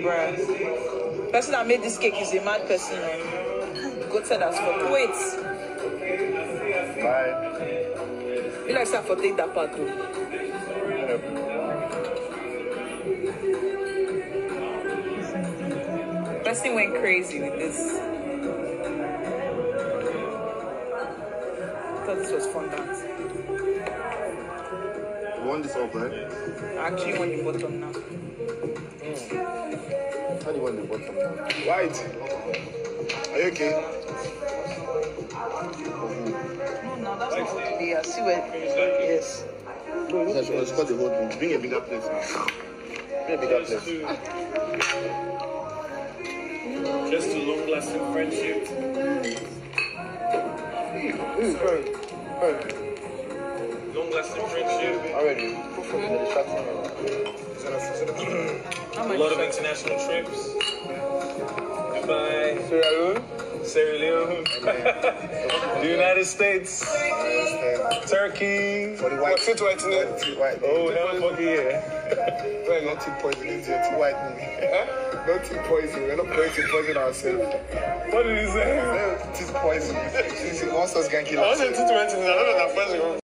bruh. Person that made this cake is a mad person. God said that's for wait. Bye. You like that for take that part too. Person went crazy with this. I thought this was fun dance. You want this up, right? I actually want the bottom now. How do you want the bottom now? White. Are you okay? No, that's not what today. I see where. Yes. Let's cut the whole thing. Bring a bigger place now. Bring a bigger place. Just a long-lasting friendship. Long-lasting friendship. Already. A lot of international trips. Dubai, Sierra Leone, the United States, Turkey. For the white. Fit whitening. Oh, hell fucking yeah. Not too poison, it's too whitening. Not too poison. We're not going to poison ourselves. What did he say? Too poison. Monsters can kill I us. wasn't too whitening. I don't know that person.